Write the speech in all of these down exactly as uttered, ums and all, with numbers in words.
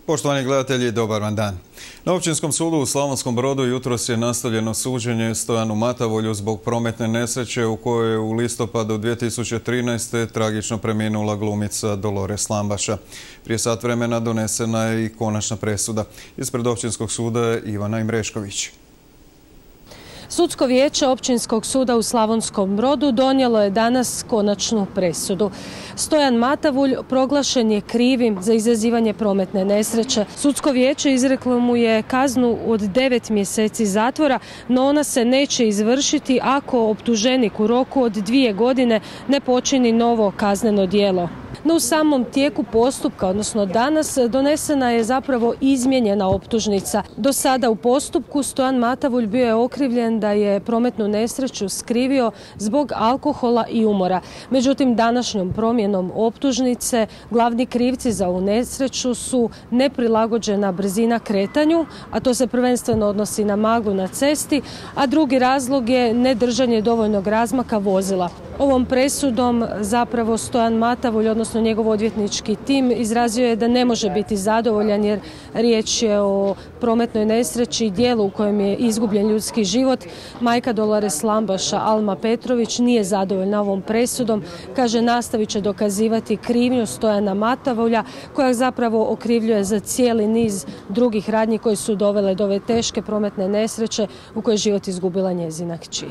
Poštovani gledatelji, dobar vam dan. Na Općinskom sudu u Slavonskom Brodu jutros je nastavljeno suđenje Stojanu Matavolju zbog prometne nesreće u kojoj je u listopadu dvije tisuće trinaeste. tragično preminula glumica Dolores Lambaša. Prije sat vremena donesena je i konačna presuda. Ispred Općinskog suda je Ivana Imrešković. Sudsko vijeće Općinskog suda u Slavonskom Brodu donijelo je danas konačnu presudu. Stojan Matavulj proglašen je krivim za izazivanje prometne nesreće. Sudsko vijeće izreklo mu je kaznu od devet mjeseci zatvora, no ona se neće izvršiti ako optuženik u roku od dvije godine ne počini novo kazneno djelo. No u samom tijeku postupka, odnosno danas, donesena je zapravo izmijenjena optužnica. Do sada u postupku Stojan Matavulj bio je okrivljen da je prometnu nesreću skrivio zbog alkohola i umora. Međutim, današnjom promjenom optužnice glavni krivci za ovu nesreću su neprilagođena brzina kretanju, a to se prvenstveno odnosi na maglu na cesti, a drugi razlog je nedržanje dovoljnog razmaka vozila. Ovom presudom zapravo Stojan Matavulj, odnosno njegov odvjetnički tim, izrazio je da ne može biti zadovoljan jer riječ je o prometnoj nesreći i dijelu u kojem je izgubljen ljudski život. Majka Dolores Lambaša, Alma Petrović, nije zadovoljna ovom presudom. Kaže, nastavit će dokazivati krivnju Stojana Matavulja, koja zapravo okrivljuje za cijeli niz drugih radnji koji su dovele do ove teške prometne nesreće u kojoj je život izgubila njezina kći.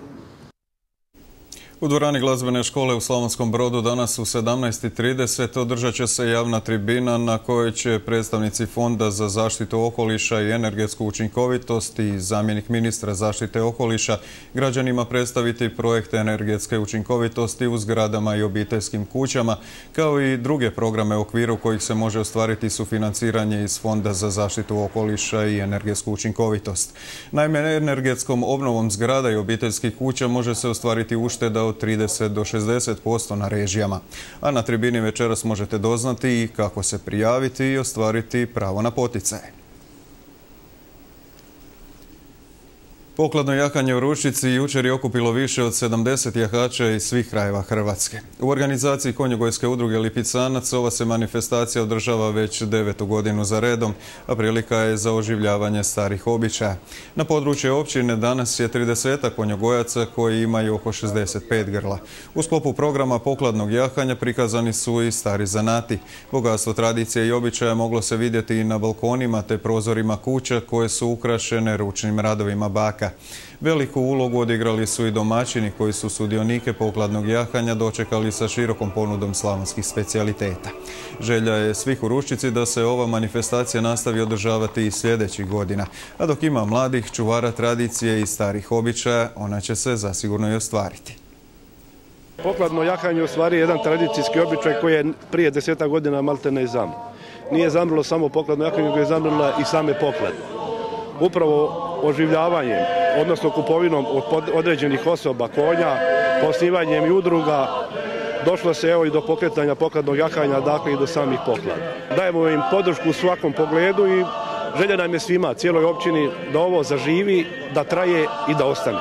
U dvorani glazbene škole u Slavonskom Brodu danas u sedamnaest i trideset održat će se javna tribina na kojoj će predstavnici Fonda za zaštitu okoliša i energetsku učinkovitost i zamjenik ministra zaštite okoliša građanima predstaviti projekte energetske učinkovitosti u zgradama i obiteljskim kućama, kao i druge programe u okviru kojih se može ostvariti sufinanciranje iz Fonda za zaštitu okoliša i energetsku učinkovitost. Naime, energetskom obnovom zgrada i obiteljskih kuća može se ostvariti ušteda od trideset do šezdeset posto na režijama. A na tribini večeras možete doznati i kako se prijaviti i ostvariti pravo na poticaje. Pokladno jahanje u Rušici jučer je okupilo više od sedamdeset jahača iz svih krajeva Hrvatske. U organizaciji Konjogojske udruge Lipicanac ova se manifestacija održava već devetu godinu za redom, a prilika je za oživljavanje starih običaja. Na području općine danas je tridesetak konjogojaca koji imaju oko šezdeset pet grla. U sklopu programa pokladnog jahanja prikazani su i stari zanati. Bogatstvo tradicije i običaja moglo se vidjeti i na balkonima te prozorima kuća koje su ukrašene ručnim radovima baka. Veliku ulogu odigrali su i domaćini koji su sudionike pokladnog jahanja dočekali sa širokom ponudom slavonskih specijaliteta. Želja je svih u Ruščici da se ova manifestacija nastavi održavati i sljedećih godina, a dok ima mladih čuvara tradicije i starih običaja, ona će se zasigurno i ostvariti. Pokladno jahanje u stvari je jedan tradicijski običaj koji je prije deseta godina maltene i zamro. Nije zamrlo samo pokladno jahanje, nego je zamrla i same poklade. Upravo oživljavanjem, odnosno kupovinom od određenih osoba, konja, osnivanjem i udruga, došlo se evo i do pokretanja pokladnog jahanja, dakle i do samih poklada. Dajemo im podršku u svakom pogledu i želja nam je svima, cijeloj općini, da ovo zaživi, da traje i da ostane.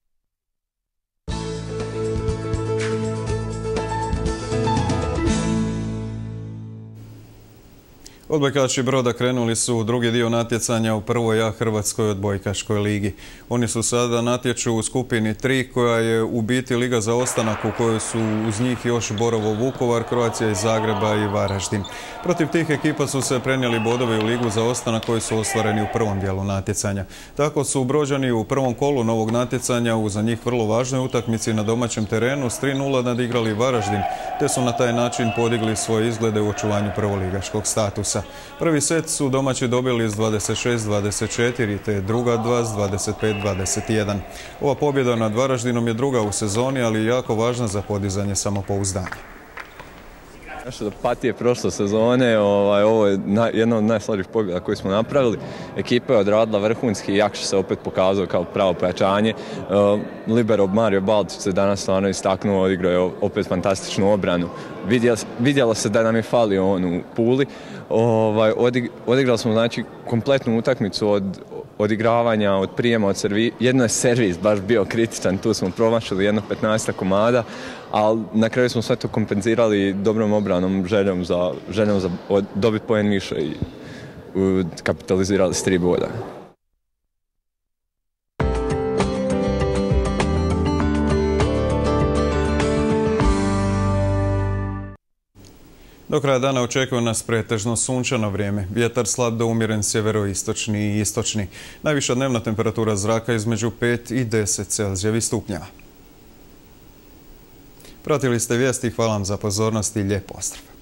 Odbojkaši Broda krenuli su u drugi dio natjecanja u prvoj A Hrvatskoj odbojkaškoj ligi. Oni su sada natječu u skupini tri koja je u biti liga za ostanak u kojoj su uz njih još Borovo Vukovar, Croatia iz Zagreba i Varaždin. Protiv tih ekipa su se prenijeli bodovi u ligu za ostanak koji su ostvareni u prvom dijelu natjecanja. Tako su Brođani u prvom kolu novog natjecanja u za njih vrlo važnoj utakmici na domaćem terenu s tri nula nadigrali Varaždin, te su na taj način podigli svoje izglede u očuvanju prvoligaškog statusa. Prvi set su domaći dobili s dvadeset šest dvadeset četiri, te druga dva s dvadeset pet dvadeset jedan. Ova pobjeda nad Varaždinom je druga u sezoni, ali jako važna za podizanje samopouzdanja. Nešto do patije prošle sezone, ovaj, ovo je na, jedna od najslabijih pobjeda koje smo napravili. Ekipa je odradila vrhunski i Jakša se opet pokazao kao pravo pojačanje. Uh, Libero Mario Baltić se danas stvarno istaknuo, odigrao je opet fantastičnu obranu. Vidjelo, vidjelo se da nam je falio on u Puli. Ovaj, odig, odigrali smo znači kompletnu utakmicu od odigravanja, od prijema, od servis. Jedno je servis baš bio kritičan, tu smo promašili jedno petnaest komada, ali na kraju smo sve to kompenzirali dobrom obranom, željom za, željom za dobiti poen više i kapitalizirali s tri boda. Do kraja dana očekuje nas pretežno sunčano vrijeme. Vjetar slab do umjeren sjeveroistočni i istočni. Najviša dnevna temperatura zraka između pet i deset Celzijevih stupnjeva. Pratili ste vijesti, hvala vam za pozornost i lijep pozdrav.